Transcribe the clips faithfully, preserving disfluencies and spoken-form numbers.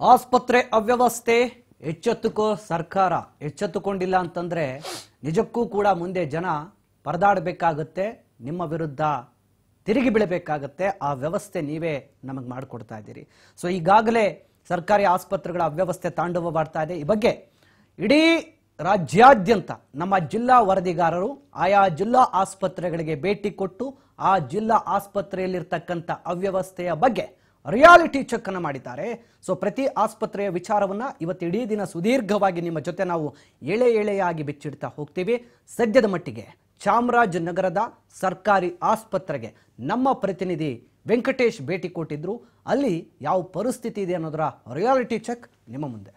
ಆಸ್ಪತ್ರೆ ಅವ್ಯವಸ್ಥೆ ಎಚ್ಚೆತ್ತುಕೋ ಸರ್ಕಾರ ಎಚ್ಚೆತ್ತುಕೊಂಡಿಲ್ಲ ಅಂತಂದ್ರೆ ನಿಜಕ್ಕೂ ಕೂಡ ಮುಂದೆ ಜನ ಪರದಾಡಬೇಕಾಗುತ್ತೆ, ನಿಮ್ಮ ವಿರುದ್ಧ ತಿರುಗಿ ಬೀಳಬೇಕಾಗುತ್ತೆ. ಆ ವ್ಯವಸ್ಥೆ ನೀವೇ ನಮಗೆ ಮಾಡಿಕೊಡ್ತಾ ಇದ್ದೀರಿ. ಸೊ ಈಗಾಗಲೇ ಸರ್ಕಾರಿ ಆಸ್ಪತ್ರೆಗಳ ಅವ್ಯವಸ್ಥೆ ತಾಂಡವವಾಡ್ತಾ ಇದೆ. ಈ ಬಗ್ಗೆ ಇಡೀ ರಾಜ್ಯಾದ್ಯಂತ ನಮ್ಮ ಜಿಲ್ಲಾ ವರದಿಗಾರರು ಆಯಾ ಜಿಲ್ಲಾ ಆಸ್ಪತ್ರೆಗಳಿಗೆ ಭೇಟಿ ಕೊಟ್ಟು ಆ ಜಿಲ್ಲಾ ಆಸ್ಪತ್ರೆಯಲ್ಲಿರ್ತಕ್ಕಂಥ ಅವ್ಯವಸ್ಥೆಯ ಬಗ್ಗೆ ರಿಯಾಲಿಟಿ ಚೆಕ್ ಅನ್ನು ಮಾಡಿದ್ದಾರೆ. ಸೊ ಪ್ರತಿ ಆಸ್ಪತ್ರೆಯ ವಿಚಾರವನ್ನ ಇವತ್ತು ಇಡೀ ದಿನ ಸುದೀರ್ಘವಾಗಿ ನಿಮ್ಮ ಜೊತೆ ನಾವು ಎಳೆ ಎಳೆಯಾಗಿ ಬಿಚ್ಚಿಡ್ತಾ ಹೋಗ್ತೀವಿ. ಸದ್ಯದ ಮಟ್ಟಿಗೆ ಚಾಮರಾಜನಗರದ ಸರ್ಕಾರಿ ಆಸ್ಪತ್ರೆಗೆ ನಮ್ಮ ಪ್ರತಿನಿಧಿ ವೆಂಕಟೇಶ್ ಭೇಟಿ ಕೊಟ್ಟಿದ್ರು. ಅಲ್ಲಿ ಯಾವ ಪರಿಸ್ಥಿತಿ ಇದೆ ಅನ್ನೋದರ ರಿಯಾಲಿಟಿ ಚೆಕ್ ನಿಮ್ಮ ಮುಂದೆ.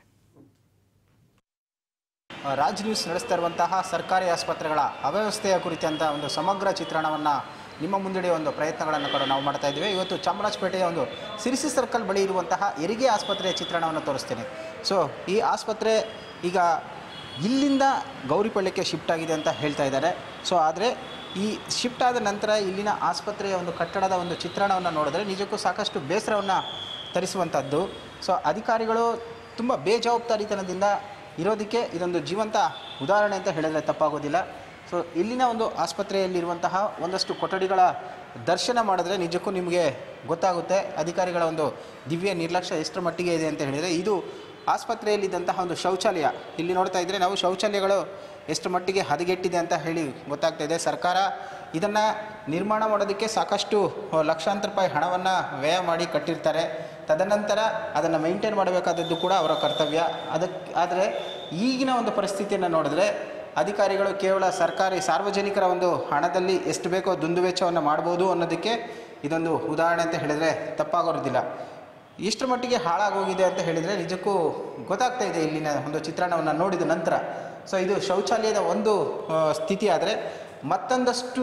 ರಾಜ್ ನ್ಯೂಸ್ ನಡೆಸ್ತಾ ಇರುವಂತಹ ಸರ್ಕಾರಿ ಆಸ್ಪತ್ರೆಗಳ ಅವ್ಯವಸ್ಥೆಯ ಕುರಿತಂತ ಒಂದು ಸಮಗ್ರ ಚಿತ್ರಣವನ್ನು ನಿಮ್ಮ ಮುಂದೆ ಒಂದು ಪ್ರಯತ್ನಗಳನ್ನು ಕೂಡ ನಾವು ಮಾಡ್ತಾ ಇದ್ದೀವಿ. ಇವತ್ತು ಚಾಮರಾಜಪೇಟೆಯ ಒಂದು ಸಿರಿಸಿ ಸರ್ಕಲ್ ಬಳಿ ಇರುವಂತಹ ಹೆರಿಗೆ ಆಸ್ಪತ್ರೆಯ ಚಿತ್ರಣವನ್ನು ತೋರಿಸ್ತೇನೆ. ಸೊ ಈ ಆಸ್ಪತ್ರೆ ಈಗ ಇಲ್ಲಿಂದ ಗೌರಿಪಳ್ಳಿಗೆ ಶಿಫ್ಟ್ ಆಗಿದೆ ಅಂತ ಹೇಳ್ತಾ ಇದ್ದಾರೆ. ಸೊ ಆದರೆ ಈ ಶಿಫ್ಟ್ ಆದ ನಂತರ ಇಲ್ಲಿನ ಆಸ್ಪತ್ರೆಯ ಒಂದು ಕಟ್ಟಡದ ಒಂದು ಚಿತ್ರಣವನ್ನು ನೋಡಿದ್ರೆ ನಿಜಕ್ಕೂ ಸಾಕಷ್ಟು ಬೇಸರವನ್ನು ತರಿಸುವಂಥದ್ದು. ಸೊ ಅಧಿಕಾರಿಗಳು ತುಂಬ ಬೇಜವಾಬ್ದಾರಿತನದಿಂದ ಇರೋದಕ್ಕೆ ಇದೊಂದು ಜೀವಂತ ಉದಾಹರಣೆ ಅಂತ ಹೇಳಿದರೆ ತಪ್ಪಾಗೋದಿಲ್ಲ. ಸೊ ಇಲ್ಲಿನ ಒಂದು ಆಸ್ಪತ್ರೆಯಲ್ಲಿರುವಂತಹ ಒಂದಷ್ಟು ಕೊಠಡಿಗಳ ದರ್ಶನ ಮಾಡಿದ್ರೆ ನಿಜಕ್ಕೂ ನಿಮಗೆ ಗೊತ್ತಾಗುತ್ತೆ ಅಧಿಕಾರಿಗಳ ಒಂದು ದಿವ್ಯ ನಿರ್ಲಕ್ಷ್ಯ ಎಷ್ಟರ ಮಟ್ಟಿಗೆ ಇದೆ ಅಂತ ಹೇಳಿದರೆ. ಇದು ಆಸ್ಪತ್ರೆಯಲ್ಲಿದ್ದಂತಹ ಒಂದು ಶೌಚಾಲಯ. ಇಲ್ಲಿ ನೋಡ್ತಾ ಇದ್ದರೆ ನಾವು ಶೌಚಾಲಯಗಳು ಎಷ್ಟು ಮಟ್ಟಿಗೆ ಹದಗೆಟ್ಟಿದೆ ಅಂತ ಹೇಳಿ ಗೊತ್ತಾಗ್ತಾ ಇದೆ. ಸರ್ಕಾರ ಇದನ್ನು ನಿರ್ಮಾಣ ಮಾಡೋದಕ್ಕೆ ಸಾಕಷ್ಟು ಲಕ್ಷಾಂತರ ರೂಪಾಯಿ ಹಣವನ್ನು ವ್ಯಯ ಮಾಡಿ ಕಟ್ಟಿರ್ತಾರೆ. ತದನಂತರ ಅದನ್ನು ಮೇಂಟೈನ್ ಮಾಡಬೇಕಾದದ್ದು ಕೂಡ ಅವರ ಕರ್ತವ್ಯ. ಅದಕ್ಕೆ ಆದರೆ ಈಗಿನ ಒಂದು ಪರಿಸ್ಥಿತಿಯನ್ನು ನೋಡಿದ್ರೆ ಅಧಿಕಾರಿಗಳು ಕೇವಲ ಸರ್ಕಾರಿ ಸಾರ್ವಜನಿಕರ ಒಂದು ಹಣದಲ್ಲಿ ಎಷ್ಟು ಬೇಕೋ ದುಂದು ವೆಚ್ಚವನ್ನು ಮಾಡ್ಬೋದು ಅನ್ನೋದಕ್ಕೆ ಇದೊಂದು ಉದಾಹರಣೆ ಅಂತ ಹೇಳಿದರೆ ತಪ್ಪಾಗೋದಿಲ್ಲ. ಇಷ್ಟರ ಮಟ್ಟಿಗೆ ಹಾಳಾಗೋಗಿದೆ ಅಂತ ಹೇಳಿದರೆ ನಿಜಕ್ಕೂ ಗೊತ್ತಾಗ್ತಾ ಇದೆ ಇಲ್ಲಿನ ಒಂದು ಚಿತ್ರಣವನ್ನು ನೋಡಿದ ನಂತರ. ಸೊ ಇದು ಶೌಚಾಲಯದ ಒಂದು ಸ್ಥಿತಿ. ಆದರೆ ಮತ್ತೊಂದಷ್ಟು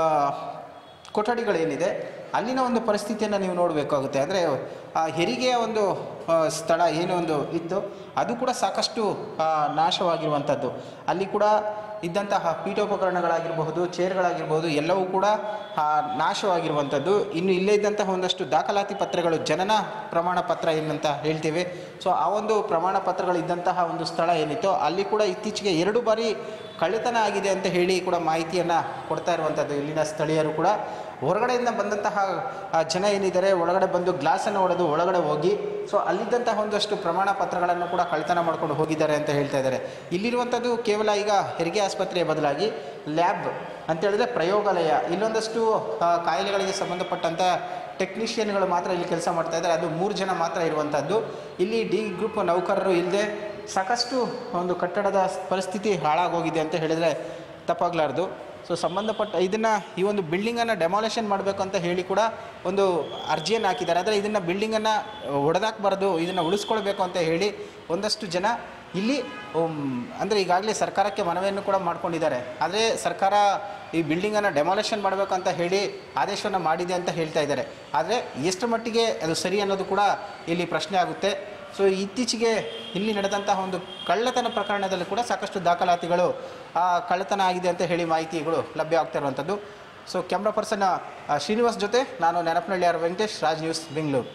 ಕೊಠಡಿಗಳೇನಿದೆ ಅಲ್ಲಿನ ಒಂದು ಪರಿಸ್ಥಿತಿಯನ್ನು ನೀವು ನೋಡಬೇಕಾಗುತ್ತೆ. ಅಂದರೆ ಆ ಹೆರಿಗೆಯ ಒಂದು ಸ್ಥಳ ಏನು ಒಂದು ಇತ್ತು ಅದು ಕೂಡ ಸಾಕಷ್ಟು ನಾಶವಾಗಿರುವಂಥದ್ದು. ಅಲ್ಲಿ ಕೂಡ ಇದ್ದಂತಹ ಪೀಠೋಪಕರಣಗಳಾಗಿರಬಹುದು, ಚೇರ್ಗಳಾಗಿರ್ಬೋದು ಎಲ್ಲವೂ ಕೂಡ ನಾಶವಾಗಿರುವಂಥದ್ದು. ಇನ್ನು ಇಲ್ಲೇ ಇದ್ದಂತಹ ಒಂದಷ್ಟು ದಾಖಲಾತಿ ಪತ್ರಗಳು, ಜನನ ಪ್ರಮಾಣ ಪತ್ರ ಏನಂತ ಹೇಳ್ತೇವೆ. ಸೊ ಆ ಒಂದು ಪ್ರಮಾಣ ಪತ್ರಗಳು ಇದ್ದಂತಹ ಒಂದು ಸ್ಥಳ ಏನಿತ್ತು ಅಲ್ಲಿ ಕೂಡ ಇತ್ತೀಚೆಗೆ ಎರಡು ಬಾರಿ ಕಳ್ಳತನ ಆಗಿದೆ ಅಂತ ಹೇಳಿ ಕೂಡ ಮಾಹಿತಿಯನ್ನು ಕೊಡ್ತಾ ಇರುವಂಥದ್ದು ಇಲ್ಲಿನ ಸ್ಥಳೀಯರು ಕೂಡ. ಹೊರಗಡೆಯಿಂದ ಬಂದಂತಹ ಜನ ಏನಿದ್ದಾರೆ ಒಳಗಡೆ ಬಂದು ಗ್ಲಾಸನ್ನು ಹೊಡೆದು ಒಳಗಡೆ ಹೋಗಿ ಸೊ ಅಲ್ಲಿದ್ದಂತಹ ಒಂದಷ್ಟು ಪ್ರಮಾಣ ಪತ್ರಗಳನ್ನು ಕೂಡ ಕಳ್ಳತನ ಮಾಡ್ಕೊಂಡು ಹೋಗಿದ್ದಾರೆ ಅಂತ ಹೇಳ್ತಾ ಇದ್ದಾರೆ. ಇಲ್ಲಿರುವಂಥದ್ದು ಕೇವಲ ಈಗ ಹೆರಿಗೆ ಆಸ್ಪತ್ರೆಯ ಬದಲಾಗಿ ಲ್ಯಾಬ್ ಅಂತ ಹೇಳಿದ್ರೆ ಪ್ರಯೋಗಾಲಯ. ಇಲ್ಲೊಂದಷ್ಟು ಕಾಯಿಲೆಗಳಿಗೆ ಸಂಬಂಧಪಟ್ಟಂಥ ಟೆಕ್ನಿಷಿಯನ್ಗಳು ಮಾತ್ರ ಇಲ್ಲಿ ಕೆಲಸ ಮಾಡ್ತಾ ಇದ್ದಾರೆ. ಅದು ಮೂರು ಜನ ಮಾತ್ರ ಇರುವಂಥದ್ದು. ಇಲ್ಲಿ ಡಿ ಗ್ರೂಪ್ ನೌಕರರು ಇಲ್ಲದೆ ಸಾಕಷ್ಟು ಒಂದು ಕಟ್ಟಡದ ಪರಿಸ್ಥಿತಿ ಹಾಳಾಗೋಗಿದೆ ಅಂತ ಹೇಳಿದರೆ ತಪ್ಪಾಗಲಾರ್ದು. ಸೊ ಸಂಬಂಧಪಟ್ಟ ಇದನ್ನು ಈ ಒಂದು ಬಿಲ್ಡಿಂಗನ್ನು ಡೆಮಾಲೇಷನ್ ಮಾಡಬೇಕು ಅಂತ ಹೇಳಿ ಕೂಡ ಒಂದು ಅರ್ಜಿಯನ್ನು ಹಾಕಿದ್ದಾರೆ. ಆದರೆ ಇದನ್ನು ಬಿಲ್ಡಿಂಗನ್ನು ಹೊಡೆದಾಕಬಾರ್ದು, ಇದನ್ನು ಉಳಿಸ್ಕೊಳ್ಬೇಕು ಅಂತ ಹೇಳಿ ಒಂದಷ್ಟು ಜನ ಇಲ್ಲಿ ಅಂದರೆ ಈಗಾಗಲೇ ಸರ್ಕಾರಕ್ಕೆ ಮನವಿಯನ್ನು ಕೂಡ ಮಾಡ್ಕೊಂಡಿದ್ದಾರೆ. ಆದರೆ ಸರ್ಕಾರ ಈ ಬಿಲ್ಡಿಂಗನ್ನು ಡೆಮಾಲೇಷನ್ ಮಾಡಬೇಕು ಅಂತ ಹೇಳಿ ಆದೇಶವನ್ನು ಮಾಡಿದೆ ಅಂತ ಹೇಳ್ತಾ ಇದ್ದಾರೆ. ಆದರೆ ಎಷ್ಟು ಮಟ್ಟಿಗೆ ಅದು ಸರಿ ಅನ್ನೋದು ಕೂಡ ಇಲ್ಲಿ ಪ್ರಶ್ನೆ ಆಗುತ್ತೆ. ಸೊ ಇತ್ತೀಚೆಗೆ ಇಲ್ಲಿ ನಡೆದಂತಹ ಒಂದು ಕಳ್ಳತನ ಪ್ರಕರಣದಲ್ಲಿ ಕೂಡ ಸಾಕಷ್ಟು ದಾಖಲಾತಿಗಳು ಕಳ್ಳತನ ಆಗಿದೆ ಅಂತ ಹೇಳಿ ಮಾಹಿತಿಗಳು ಲಭ್ಯ ಆಗ್ತಾ ಇರುವಂಥದ್ದು. ಸೊ ಕ್ಯಾಮ್ರಾ ಪರ್ಸನ್ ಶ್ರೀನಿವಾಸ್ ಜೊತೆ ನಾನು ನೆನಪನಹಳ್ಳಿ ಆರ್ ವೆಂಕಟೇಶ್, ರಾಜ್ ನ್ಯೂಸ್, ಬೆಂಗಳೂರು.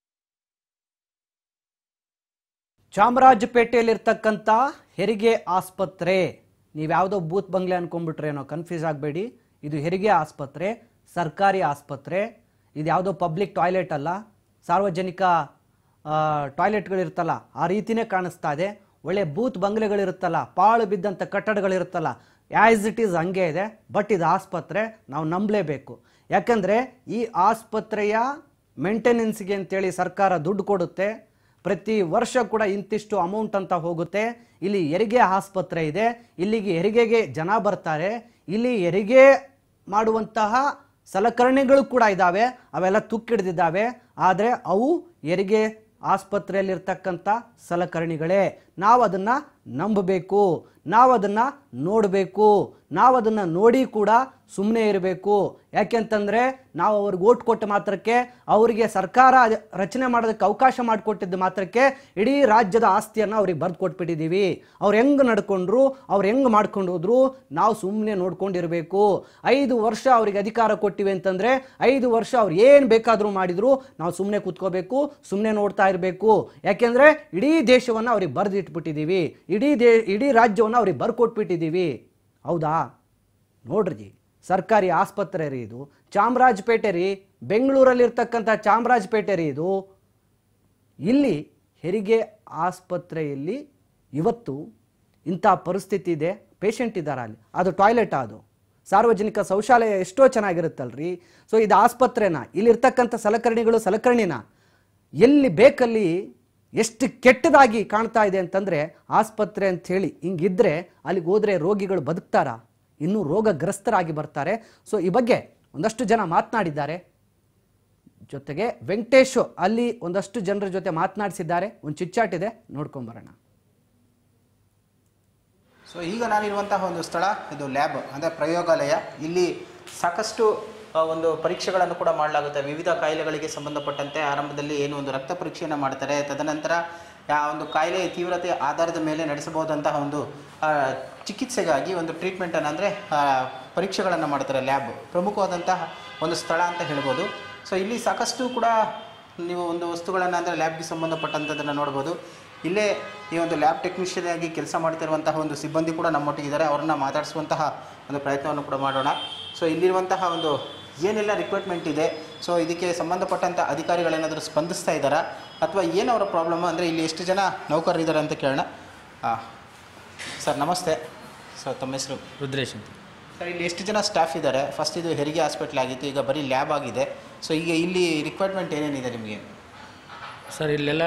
ಚಾಮರಾಜಪೇಟೆಯಲ್ಲಿರ್ತಕ್ಕಂಥ ಹೆರಿಗೆ ಆಸ್ಪತ್ರೆ, ನೀವ್ಯಾವುದೋ ಬೂತ್ ಬಂಗ್ಲೆ ಅನ್ಕೊಂಡ್ಬಿಟ್ರೇನೋ, ಕನ್ಫ್ಯೂಸ್ ಆಗಬೇಡಿ. ಇದು ಹೆರಿಗೆ ಆಸ್ಪತ್ರೆ, ಸರ್ಕಾರಿ ಆಸ್ಪತ್ರೆ. ಇದು ಯಾವುದೋ ಪಬ್ಲಿಕ್ ಟಾಯ್ಲೆಟ್ ಅಲ್ಲ, ಸಾರ್ವಜನಿಕ ಟಾಯ್ಲೆಟ್ಗಳಿರುತ್ತಲ್ಲ ಆ ರೀತಿನೇ ಕಾಣಿಸ್ತಾ ಇದೆ. ಒಳ್ಳೆ ಬೂತ್ ಬಂಗ್ಲೆಗಳಿರುತ್ತಲ್ಲ, ಪಾಳು ಬಿದ್ದಂಥ ಕಟ್ಟಡಗಳಿರುತ್ತಲ್ಲ, ಆ್ಯಸ್ ಇಟ್ ಈಸ್ ಹಂಗೆ ಇದೆ. ಬಟ್ ಇದು ಆಸ್ಪತ್ರೆ, ನಾವು ನಂಬಲೇಬೇಕು. ಯಾಕಂದರೆ ಈ ಆಸ್ಪತ್ರೆಯ ಮೇಂಟೆನೆನ್ಸ್ಗೆ ಅಂತೇಳಿ ಸರ್ಕಾರ ದುಡ್ಡು ಕೊಡುತ್ತೆ. ಪ್ರತಿ ವರ್ಷ ಕೂಡ ಇಂತಿಷ್ಟು ಅಮೌಂಟ್ ಅಂತ ಹೋಗುತ್ತೆ. ಇಲ್ಲಿ ಹೆರಿಗೆ ಆಸ್ಪತ್ರೆ ಇದೆ, ಇಲ್ಲಿಗೆ ಹೆರಿಗೆಗೆ ಜನ ಬರ್ತಾರೆ. ಇಲ್ಲಿ ಹೆರಿಗೆ ಮಾಡುವಂತಹ ಸಲಕರಣೆಗಳು ಕೂಡ ಇದ್ದಾವೆ, ಅವೆಲ್ಲ ತುಕ್ಕಿಡ್ದಿದ್ದಾವೆ. ಆದರೆ ಅವು ಹೆರಿಗೆ ಆಸ್ಪತ್ರೆಯಲ್ಲಿರ್ತಕ್ಕಂಥ ಸಲಕರಣೆಗಳೇ. ನಾವು ಅದನ್ನು ನಂಬಬೇಕು, ನಾವು ಅದನ್ನು ನೋಡಬೇಕು, ನಾವು ಅದನ್ನು ನೋಡಿ ಕೂಡ ಸುಮ್ಮನೆ ಇರಬೇಕು. ಯಾಕೆಂತಂದರೆ ನಾವು ಅವ್ರಿಗೆ ಓಟ್ ಕೊಟ್ಟ ಮಾತ್ರಕ್ಕೆ, ಅವರಿಗೆ ಸರ್ಕಾರ ರಚನೆ ಮಾಡೋದಕ್ಕೆ ಅವಕಾಶ ಮಾಡಿಕೊಟ್ಟಿದ್ದ ಮಾತ್ರಕ್ಕೆ ಇಡೀ ರಾಜ್ಯದ ಆಸ್ತಿಯನ್ನು ಅವ್ರಿಗೆ ಬರೆದು ಕೊಟ್ಬಿಟ್ಟಿದ್ದೀವಿ. ಅವ್ರು ಹೆಂಗೆ ನಡ್ಕೊಂಡ್ರು, ಅವ್ರು ಹೆಂಗೆ ಮಾಡ್ಕೊಂಡು ಹೋದ್ರು ನಾವು ಸುಮ್ಮನೆ ನೋಡ್ಕೊಂಡಿರಬೇಕು. ಐದು ವರ್ಷ ಅವ್ರಿಗೆ ಅಧಿಕಾರ ಕೊಟ್ಟಿವಿ ಅಂತಂದರೆ ಐದು ವರ್ಷ ಅವ್ರು ಏನು ಬೇಕಾದರೂ ಮಾಡಿದ್ರು ನಾವು ಸುಮ್ಮನೆ ಕೂತ್ಕೋಬೇಕು, ಸುಮ್ಮನೆ ನೋಡ್ತಾ ಇರಬೇಕು. ಯಾಕೆಂದರೆ ಇಡೀ ದೇಶವನ್ನು ಅವ್ರಿಗೆ ಬರೆದಿಟ್ಬಿಟ್ಟಿದ್ದೀವಿ, ಇಡೀ ದೇ ಇಡೀ ರಾಜ್ಯವನ್ನು ಅವ್ರಿಗೆ ಬರ್ಕೊಟ್ಬಿಟ್ಟಿದ್ದೀವಿ. ಹೌದಾ? ನೋಡ್ರಿ, ಸರ್ಕಾರಿ ಆಸ್ಪತ್ರೆ ರೀ ಇದು, ಚಾಮರಾಜಪೇಟೆ ರೀ, ಬೆಂಗಳೂರಲ್ಲಿರ್ತಕ್ಕಂಥ ಚಾಮರಾಜಪೇಟೆ ರೀ ಇದು. ಇಲ್ಲಿ ಹೆರಿಗೆ ಆಸ್ಪತ್ರೆಯಲ್ಲಿ ಇವತ್ತು ಇಂಥ ಪರಿಸ್ಥಿತಿ ಇದೆ. ಪೇಷಂಟ್ ಇದ್ದಾರೆ ಅಲ್ಲಿ, ಅದು ಟಾಯ್ಲೆಟ್, ಅದು ಸಾರ್ವಜನಿಕ ಶೌಚಾಲಯ ಎಷ್ಟೋ ಚೆನ್ನಾಗಿರುತ್ತಲ್ರಿ. ಸೊ ಇದು ಆಸ್ಪತ್ರೆನ, ಇಲ್ಲಿರ್ತಕ್ಕಂಥ ಸಲಕರಣೆಗಳು ಸಲಕರಣೆನ ಎಲ್ಲಿ ಬೇಕಲ್ಲಿ ಎಷ್ಟು ಕೆಟ್ಟದಾಗಿ ಕಾಣ್ತಾ ಇದೆ ಅಂತಂದರೆ, ಆಸ್ಪತ್ರೆ ಅಂಥೇಳಿ ಹಿಂಗಿದ್ರೆ ಅಲ್ಲಿಗೆ ಹೋದರೆ ರೋಗಿಗಳು ಬದುಕ್ತಾರಾ? ಇನ್ನೂ ರೋಗಗ್ರಸ್ತರಾಗಿ ಬರ್ತಾರೆ. ಸೊ ಈ ಬಗ್ಗೆ ಒಂದಷ್ಟು ಜನ ಮಾತನಾಡಿದ್ದಾರೆ. ಜೊತೆಗೆ ವೆಂಕಟೇಶ್ ಅಲ್ಲಿ ಒಂದಷ್ಟು ಜನರ ಜೊತೆ ಮಾತನಾಡಿಸಿದ್ದಾರೆ. ಒಂದು ಚಿಟ್ಚಾಟ್ ಇದೆ, ನೋಡ್ಕೊಂಬರೋಣ. ಸೊ ಈಗ ನಾನಿರುವಂತಹ ಒಂದು ಸ್ಥಳ ಇದು ಲ್ಯಾಬ್ ಅಂದರೆ ಪ್ರಯೋಗಾಲಯ. ಇಲ್ಲಿ ಸಾಕಷ್ಟು ಒಂದು ಪರೀಕ್ಷೆಗಳನ್ನು ಕೂಡ ಮಾಡಲಾಗುತ್ತೆ. ವಿವಿಧ ಕಾಯಿಲೆಗಳಿಗೆ ಸಂಬಂಧಪಟ್ಟಂತೆ ಆರಂಭದಲ್ಲಿ ಏನು ಒಂದು ರಕ್ತ ಪರೀಕ್ಷೆಯನ್ನು ಮಾಡ್ತಾರೆ, ತದನಂತರ ಆ ಒಂದು ಕಾಯಿಲೆಯ ತೀವ್ರತೆ ಆಧಾರದ ಮೇಲೆ ನಡೆಸಬಹುದಂತಹ ಒಂದು ಚಿಕಿತ್ಸೆಗಾಗಿ ಒಂದು ಟ್ರೀಟ್ಮೆಂಟನ್ನು ಅಂದರೆ ಪರೀಕ್ಷೆಗಳನ್ನು ಮಾಡ್ತಾರೆ. ಲ್ಯಾಬ್ ಪ್ರಮುಖವಾದಂತಹ ಒಂದು ಸ್ಥಳ ಅಂತ ಹೇಳ್ಬೋದು. ಸೊ ಇಲ್ಲಿ ಸಾಕಷ್ಟು ಕೂಡ ನೀವು ಒಂದು ವಸ್ತುಗಳನ್ನು ಅಂದರೆ ಲ್ಯಾಬ್ಗೆ ಸಂಬಂಧಪಟ್ಟಂಥದ್ದನ್ನು ನೋಡ್ಬೋದು. ಇಲ್ಲೇ ಈ ಒಂದು ಲ್ಯಾಬ್ ಟೆಕ್ನಿಷಿಯನ್ ಆಗಿ ಕೆಲಸ ಮಾಡ್ತಿರುವಂತಹ ಒಂದು ಸಿಬ್ಬಂದಿ ಕೂಡ ನಮ್ಮೊಟ್ಟಿಗಿದ್ದಾರೆ. ಅವರನ್ನು ಮಾತಾಡಿಸುವಂತಹ ಒಂದು ಪ್ರಯತ್ನವನ್ನು ಕೂಡ ಮಾಡೋಣ. ಸೊ ಇಲ್ಲಿರುವಂತಹ ಒಂದು ಏನೆಲ್ಲ ರಿಕ್ವೈರ್ಮೆಂಟ್ ಇದೆ, ಸೊ ಇದಕ್ಕೆ ಸಂಬಂಧಪಟ್ಟಂಥ ಅಧಿಕಾರಿಗಳೇನಾದರೂ ಸ್ಪಂದಿಸ್ತಾ ಇದ್ದಾರಾ ಅಥವಾ ಏನು ಅವರ ಪ್ರಾಬ್ಲಮ್, ಅಂದರೆ ಇಲ್ಲಿ ಎಷ್ಟು ಜನ ನೌಕರರಿದ್ದಾರೆ ಅಂತ ಕೇಳೋಣ. ಹಾಂ ಸರ್, ನಮಸ್ತೆ. ಸರ್, ತಮ್ಮ ಹೆಸರು? ರುದ್ರೇಶ್ ಅಂತ. ಸರ್, ಇಲ್ಲಿ ಎಷ್ಟು ಜನ ಸ್ಟಾಫ್ ಇದ್ದಾರೆ? ಫಸ್ಟ್ ಇದು ಹೆರಿಗೆ ಹಾಸ್ಪಿಟ್ಲ್ ಆಗಿತ್ತು, ಈಗ ಬರೀ ಲ್ಯಾಬ್ ಆಗಿದೆ. ಸೊ ಈಗ ಇಲ್ಲಿ ರಿಕ್ವೈರ್ಮೆಂಟ್ ಏನೇನಿದೆ ನಿಮಗೆ? ಸರ್, ಇಲ್ಲೆಲ್ಲ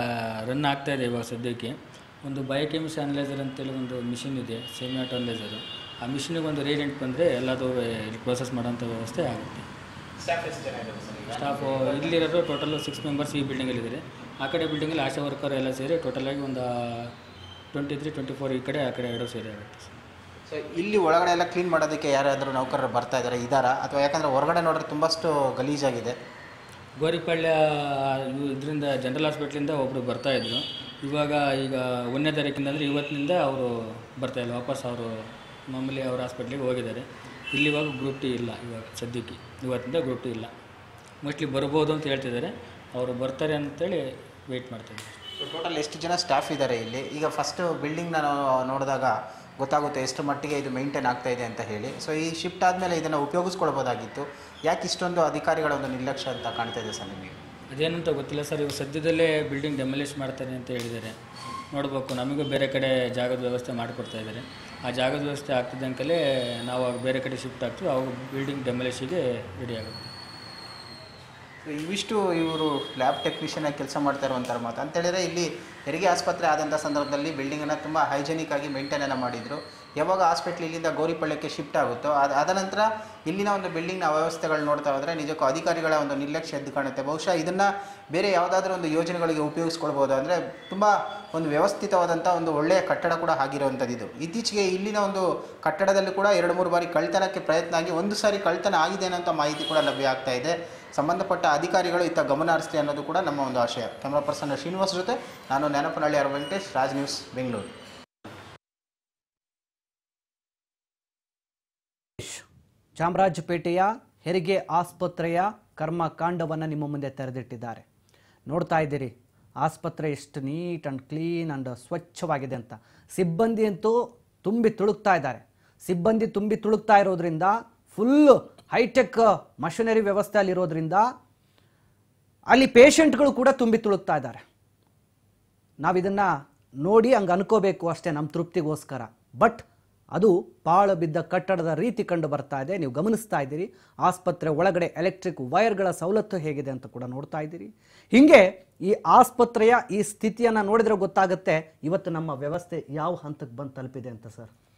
ರನ್ ಆಗ್ತಾಯಿದೆ ಇವಾಗ ಸದ್ಯಕ್ಕೆ. ಒಂದು ಬಯೋಕೆಮಿಸ್ಟ್ರಿ ಅನಲೈಸರ್ ಅಂತೇಳಿ ಒಂದು ಮಿಷಿನ್ ಇದೆ, ಸೆಮಿ ಆಟೋ ಅನಲೈಸರು. ಆ ಮಿಷಿನಿಗೆ ಒಂದು ರೇಜೆಂಟ್ ಬಂದರೆ ಎಲ್ಲದೂ ಇಲ್ಲಿ ಪ್ರೋಸೆಸ್ ಮಾಡೋಂಥ ವ್ಯವಸ್ಥೆ ಆಗುತ್ತೆ. ಸ್ಟಾಫ್ ಎಷ್ಟು ಜನ ಇದ್ದಾರೆ ಸರ್? ಸ್ಟಾಫು ಇಲ್ಲಿರೋದು ಟೋಟಲ್ ಸಿಕ್ಸ್ ಮೆಂಬರ್ಸ್ ಈ ಬಿಲ್ಡಿಂಗಲ್ಲಿದ್ದಾರೆ. ಆ ಕಡೆ ಬಿಲ್ಡಿಂಗಲ್ಲಿ ಆಶಾ ವರ್ಕರ್ ಎಲ್ಲ ಸೇರಿ ಟೋಟಲಾಗಿ ಒಂದು ಟ್ವೆಂಟಿ ತ್ರೀ ಟ್ವೆಂಟಿ ಫೋರ್ ಈ ಕಡೆ ಆ ಕಡೆ ಎರಡು ಸೇರಿ ಆಗುತ್ತೆ ಸರ್. ಸೊ ಇಲ್ಲಿ ಒಳಗಡೆ ಎಲ್ಲ ಕ್ಲೀನ್ ಮಾಡೋದಕ್ಕೆ ಯಾರಾದರೂ ನೌಕರರು ಬರ್ತಾ ಇದ್ದಾರೆ ಇದ್ದಾರಾ, ಅಥವಾ ಯಾಕಂದರೆ ಹೊರಗಡೆ ನೋಡಿದ್ರೆ ತುಂಬಷ್ಟು ಗಲೀಜಾಗಿದೆ? ಗೋರಿಪಾಳ್ಯ ಇದರಿಂದ ಜನರಲ್ ಹಾಸ್ಪಿಟ್ಲಿಂದ ಒಬ್ಬರು ಬರ್ತಾಯಿದ್ರು. ಇವಾಗ ಈಗ ಒಂದನೇ ತಾರೀಕಿಂದ ಅಂದರೆ ಇವತ್ತಿನಿಂದ ಅವರು ಬರ್ತಾಯಿಲ್ಲ, ವಾಪಸ್ ಅವರು ಮಾಮೂಲಿ ಅವ್ರ ಹಾಸ್ಪಿಟ್ಲಿಗೆ ಹೋಗಿದ್ದಾರೆ. ಇಲ್ಲಿ ಇವಾಗ ಗ್ರೂಪ್ ಟಿ ಇಲ್ಲ, ಇವಾಗ ಸದ್ಯಕ್ಕೆ ಇವತ್ತಿಂದ ಗ್ರೂಪ್ ಟಿ ಇಲ್ಲ. ಮೋಸ್ಟ್ಲಿ ಬರ್ಬೋದು ಅಂತ ಹೇಳ್ತಿದ್ದಾರೆ, ಅವರು ಬರ್ತಾರೆ ಅಂತೇಳಿ ವೆಯ್ಟ್ ಮಾಡ್ತಾಯಿದ್ದಾರೆ. ಸೊ ಟೋಟಲ್ ಎಷ್ಟು ಜನ ಸ್ಟಾಫ್ ಇದ್ದಾರೆ ಇಲ್ಲಿ? ಈಗ ಫಸ್ಟು ಬಿಲ್ಡಿಂಗ್ನ ನೋಡಿದಾಗ ಗೊತ್ತಾಗುತ್ತೆ ಎಷ್ಟು ಮಟ್ಟಿಗೆ ಇದು ಮೇಂಟೈನ್ ಆಗ್ತಾ ಇದೆ ಅಂತ ಹೇಳಿ. ಸೊ ಈ ಶಿಫ್ಟ್ ಆದಮೇಲೆ ಇದನ್ನು ಉಪಯೋಗಿಸ್ಕೊಳ್ಬೋದಾಗಿತ್ತು. ಯಾಕೆ ಇಷ್ಟೊಂದು ಅಧಿಕಾರಿಗಳ ಒಂದು ನಿರ್ಲಕ್ಷ್ಯ ಅಂತ ಕಾಣ್ತಾ ಇದೆ ಸರ್ ನಿಮಗೆ? ಅದೇನಂತ ಗೊತ್ತಿಲ್ಲ ಸರ್. ಇವಾಗ ಸದ್ಯದಲ್ಲೇ ಬಿಲ್ಡಿಂಗ್ ಡೆಮಲಿಷ್ ಮಾಡ್ತಾರೆ ಅಂತ ಹೇಳಿದ್ದಾರೆ. ನೋಡಬೇಕು, ನಮಗೂ ಬೇರೆ ಕಡೆ ಜಾಗದ ವ್ಯವಸ್ಥೆ ಮಾಡಿಕೊಡ್ತಾ ಇದ್ದಾರೆ. ಆ ಜಾಗದ ವ್ಯವಸ್ಥೆ ಆಗ್ತಿದ್ದಂಕಲೇ ನಾವು ಬೇರೆ ಕಡೆ ಶಿಫ್ಟ್ ಆಗ್ತೀವಿ, ಅವಾಗ ಬಿಲ್ಡಿಂಗ್ ಡೆಮಲಿಷಿಗೆ ರೆಡಿ ಆಗುತ್ತೆ. ಇವಿಷ್ಟು ಇವರು ಲ್ಯಾಬ್ ಟೆಕ್ನಿಷಿಯನ್ ಆಗಿ ಕೆಲಸ ಮಾಡ್ತಾ ಇರುವಂಥ ಮಾತು ಅಂತ ಹೇಳಿದರೆ, ಇಲ್ಲಿ ಹೆರಿಗೆ ಆಸ್ಪತ್ರೆ ಆದಂಥ ಸಂದರ್ಭದಲ್ಲಿ ಬಿಲ್ಡಿಂಗನ್ನು ತುಂಬ ಹೈಜೆನಿಕ್ ಆಗಿ ಮೇಂಟೈನನ್ನು ಮಾಡಿದರು. ಯಾವಾಗ ಹಾಸ್ಪಿಟ್ಲ್ ಇಲ್ಲಿಂದ ಗೋರಿಪಳ್ಯಕ್ಕೆ ಶಿಫ್ಟ್ ಆಗುತ್ತೋ ಅದು ಆದ ನಂತರ ಇಲ್ಲಿನ ಒಂದು ಬಿಲ್ಡಿಂಗ್ನ ವ್ಯವಸ್ಥೆಗಳು ನೋಡ್ತಾ ಹೋದರೆ ನಿಜಕ್ಕೂ ಅಧಿಕಾರಿಗಳ ಒಂದು ನಿರ್ಲಕ್ಷ್ಯ ಎದ್ದು ಕಾಣುತ್ತೆ. ಬಹುಶಃ ಇದನ್ನು ಬೇರೆ ಯಾವುದಾದ್ರೂ ಒಂದು ಯೋಜನೆಗಳಿಗೆ ಉಪಯೋಗಿಸ್ಕೊಳ್ಬೋದು. ಅಂದರೆ ತುಂಬ ಒಂದು ವ್ಯವಸ್ಥಿತವಾದಂಥ ಒಂದು ಒಳ್ಳೆಯ ಕಟ್ಟಡ ಕೂಡ ಆಗಿರುವಂಥದ್ದು ಇದು. ಇತ್ತೀಚೆಗೆ ಇಲ್ಲಿನ ಒಂದು ಕಟ್ಟಡದಲ್ಲಿ ಕೂಡ ಎರಡು ಮೂರು ಬಾರಿ ಕಳ್ತನಕ್ಕೆ ಪ್ರಯತ್ನ ಆಗಿ ಒಂದು ಸಾರಿ ಕಳ್ತನ ಆಗಿದೆ ಅನ್ನೋಂಥ ಮಾಹಿತಿ ಕೂಡ ಲಭ್ಯ ಆಗ್ತಾ ಇದೆ. ಸಂಬಂಧಪಟ್ಟ ಅಧಿಕಾರಿಗಳು ಇತ್ತ ಗಮನ ಹರಿಸಲಿ ಅನ್ನೋದು ಕೂಡ ನಮ್ಮ ಒಂದು ಆಶಯ. ಕ್ಯಾಮ್ರಾ ಪರ್ಸನ್ ಶ್ರೀನಿವಾಸ್ ಜೊತೆ ನಾನು ನ್ಯಾನಪನಹಳ್ಳಿ ಆರ್ ವೆಂಕಟೇಶ್, ರಾಜ್ ನ್ಯೂಸ್, ಬೆಂಗಳೂರು. ಚಾಮರಾಜಪೇಟೆಯ ಹೆರಿಗೆ ಆಸ್ಪತ್ರೆಯ ಕರ್ಮಕಾಂಡವನ್ನು ನಿಮ್ಮ ಮುಂದೆ ತೆರೆದಿಟ್ಟಿದ್ದಾರೆ. ನೋಡ್ತಾ ಇದ್ದೀರಿ ಆಸ್ಪತ್ರೆ ಎಷ್ಟು ನೀಟ್ ಆ್ಯಂಡ್ ಕ್ಲೀನ್ ಆ್ಯಂಡ್ ಸ್ವಚ್ಛವಾಗಿದೆ ಅಂತ. ಸಿಬ್ಬಂದಿ ಅಂತೂ ತುಂಬಿ ತುಳುಕ್ತಾ ಇದ್ದಾರೆ. ಸಿಬ್ಬಂದಿ ತುಂಬಿ ತುಳುಕ್ತಾ ಇರೋದ್ರಿಂದ, ಫುಲ್ಲು ಹೈಟೆಕ್ ಮಷಿನರಿ ವ್ಯವಸ್ಥೆ ಅಲ್ಲಿರೋದ್ರಿಂದ ಅಲ್ಲಿ ಪೇಷಂಟ್ಗಳು ಕೂಡ ತುಂಬಿ ತುಳುಕ್ತಾ ಇದ್ದಾರೆ. ನಾವಿದನ್ನು ನೋಡಿ ಹಂಗೆ ಅನ್ಕೋಬೇಕು ಅಷ್ಟೇ ನಮ್ಮ ತೃಪ್ತಿಗೋಸ್ಕರ. ಬಟ್ ಅದು ಪಾಳು ಬಿದ್ದ ಕಟ್ಟಡದ ರೀತಿ ಕಂಡು ಬರ್ತಾ ಇದೆ. ನೀವು ಗಮನಿಸ್ತಾ ಇದ್ದೀರಿ ಆಸ್ಪತ್ರೆ ಒಳಗಡೆ ಎಲೆಕ್ಟ್ರಿಕ್ ವೈರ್ಗಳ ಸವಲತ್ತು ಹೇಗಿದೆ ಅಂತ ಕೂಡ ನೋಡ್ತಾ ಇದ್ದೀರಿ. ಹೀಗೆ ಈ ಆಸ್ಪತ್ರೆಯ ಈ ಸ್ಥಿತಿಯನ್ನು ನೋಡಿದ್ರೆ ಗೊತ್ತಾಗುತ್ತೆ ಇವತ್ತು ನಮ್ಮ ವ್ಯವಸ್ಥೆ ಯಾವ ಹಂತಕ್ಕೆ ಬಂದು ತಲುಪಿದೆ ಅಂತ. ಸರ್,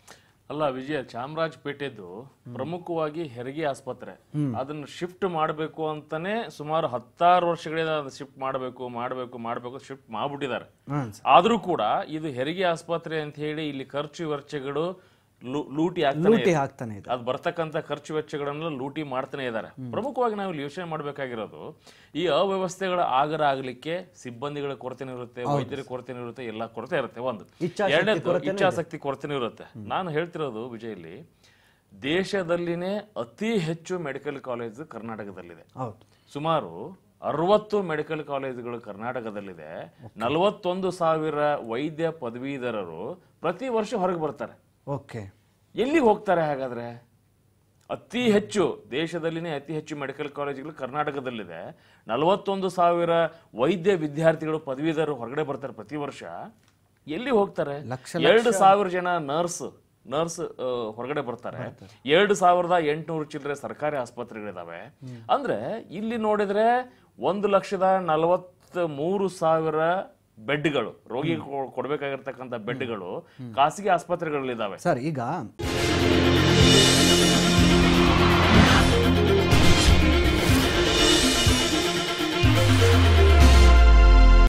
ಅಲ್ಲ ವಿಜಯ, ಚಾಮರಾಜಪೇಟೆದು ಪ್ರಮುಖವಾಗಿ ಹೆರಿಗೆ ಆಸ್ಪತ್ರೆ, ಅದನ್ನ ಶಿಫ್ಟ್ ಮಾಡಬೇಕು ಅಂತಾನೆ ಸುಮಾರು ಹತ್ತಾರು ವರ್ಷಗಳಿಂದ ಶಿಫ್ಟ್ ಮಾಡಬೇಕು ಮಾಡಬೇಕು ಮಾಡಬೇಕು ಶಿಫ್ಟ್ ಮಾಡ್ಬಿಟ್ಟಿದ್ದಾರೆ. ಆದ್ರೂ ಕೂಡ ಇದು ಹೆರಿಗೆ ಆಸ್ಪತ್ರೆ ಅಂತ ಹೇಳಿ ಇಲ್ಲಿ ಖರ್ಚು ವೆಚ್ಚಗಳು ಲೂಟಿ ಆಗ್ತಾನೆ ಇದೆ. ಅದು ಬರ್ತಕ್ಕಂಥ ಖರ್ಚು ವೆಚ್ಚಗಳನ್ನ ಲೂಟಿ ಮಾಡ್ತಾನೆ ಇದ್ದಾರೆ. ಪ್ರಮುಖವಾಗಿ ನಾವು ಇಲ್ಲಿ ಯೋಚನೆ ಮಾಡ್ಬೇಕಾಗಿರೋದು, ಈ ಅವ್ಯವಸ್ಥೆಗಳ ಆಗರ ಆಗ್ಲಿಕ್ಕೆ ಸಿಬ್ಬಂದಿಗಳ ಕೊರತೆ ಇರುತ್ತೆ, ವೈದ್ಯರ ಕೊರತೆ ಇರುತ್ತೆ, ಎಲ್ಲ ಕೊರತೆ ಇರುತ್ತೆ. ಒಂದು ಎರಡನೇದು ಇಚ್ಛಾಶಕ್ತಿ ಕೊರತೆ ಇರುತ್ತೆ. ನಾನು ಹೇಳ್ತಿರೋದು ವಿಜಯ್, ಇಲ್ಲಿ ದೇಶದಲ್ಲಿನೇ ಅತಿ ಹೆಚ್ಚು ಮೆಡಿಕಲ್ ಕಾಲೇಜ್ ಕರ್ನಾಟಕದಲ್ಲಿದೆ. ಸುಮಾರು ಅರವತ್ತು ಮೆಡಿಕಲ್ ಕಾಲೇಜುಗಳು ಕರ್ನಾಟಕದಲ್ಲಿದೆ. ನಲವತ್ತೊಂದು ಸಾವಿರ ವೈದ್ಯ ಪದವೀಧರರು ಪ್ರತಿ ವರ್ಷ ಹೊರಗೆ ಬರ್ತಾರೆ. ಓಕೆ, ಎಲ್ಲಿ ಹೋಗ್ತಾರೆ ಹಾಗಾದ್ರೆ? ಅತಿ ಹೆಚ್ಚು ದೇಶದಲ್ಲಿನೇ ಅತಿ ಹೆಚ್ಚು ಮೆಡಿಕಲ್ ಕಾಲೇಜುಗಳು ಕರ್ನಾಟಕದಲ್ಲಿದೆ. ನಲವತ್ತೊಂದು ಸಾವಿರ ವೈದ್ಯ ವಿದ್ಯಾರ್ಥಿಗಳು ಪದವೀಧರರು ಹೊರಗಡೆ ಬರ್ತಾರೆ ಪ್ರತಿ ವರ್ಷ. ಎಲ್ಲಿ ಹೋಗ್ತಾರೆ? ಎರಡು ಸಾವಿರ ಜನ ನರ್ಸ್ ನರ್ಸ್ ಹೊರಗಡೆ ಬರ್ತಾರೆ. ಎರಡು ಸಾವಿರದ ಎಂಟುನೂರು ಚಿಲ್ಲರೆ ಸರ್ಕಾರಿ ಆಸ್ಪತ್ರೆಗಳಿದಾವೆ. ಅಂದ್ರೆ ಇಲ್ಲಿ ನೋಡಿದ್ರೆ ಒಂದು ಲಕ್ಷದ ನಲವತ್ತ್ ಮೂರು ಸಾವಿರ ಬೆಡ್ಗಳು, ರೋಗಿ ಕೊಡ್ಬೇಕಾಗಿರ್ತಕ್ಕಂಥ ಬೆಡ್ಗಳು ಖಾಸಗಿ ಆಸ್ಪತ್ರೆಗಳಲ್ಲಿದ್ದಾವೆ. ಸರ್, ಈಗ